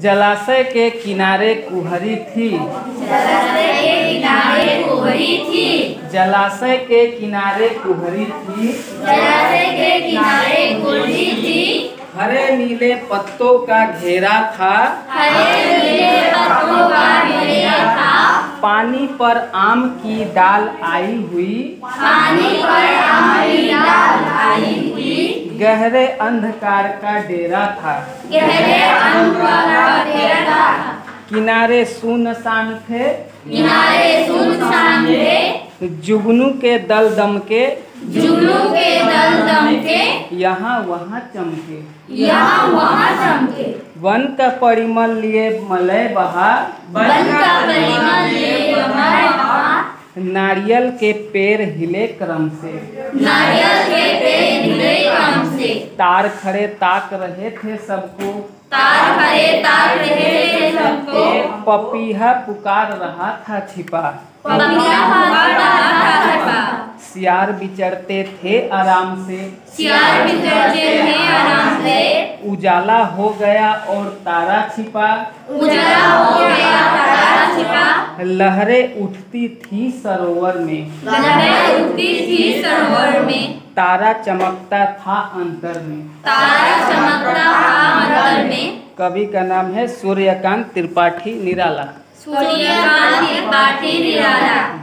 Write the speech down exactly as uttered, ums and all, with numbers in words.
जलाशय के किनारे कुहरी थी। जलाशय के किनारे कुहरी थी। जलाशय के किनारे कुहरी थी। जलाशय के किनारे कुहरी थी। हरे नीले पत्तों का घेरा था। हरे नीले पत्तों का घेरा था। पानी पर आम की डाल आई हुई। पानी पर आम की डाल आई हुई। गहरे अंधकार का डेरा था। गहरे अंधकार का डेरा था। किनारे सुनसान थे। किनारे सुनसान थे। जुगनू के दल दम के। जुगनू के दल दम के। यहाँ वहाँ चमके। यहाँ वहाँ चमके। वन का परिमल लिए मलय बहा। वन का परिमल लिए मलय बहा। नारियल के पेड़ हिले क्रम से। नारियल के पेड़ हिले क्रम से। तार खड़े ताक रहे थे सबको। तार खड़े ताक रहे थे सबको। पपीहा पुकार रहा था छिपा। पपीहा पुकार रहा था छिपा। सियार विचरते थे आराम से। सियार विचरते थे आराम से। उजाला हो गया और तारा छिपा। उजाला हो गया तारा छिपा। लहरें उठती थी सरोवर में। लहरें उठती थी सरोवर में। तारा चमकता था अंतर में। तारा चमकता था अंतर में। कवि का नाम है सूर्यकांत त्रिपाठी निराला। सूर्यकांत त्रिपाठी निराला।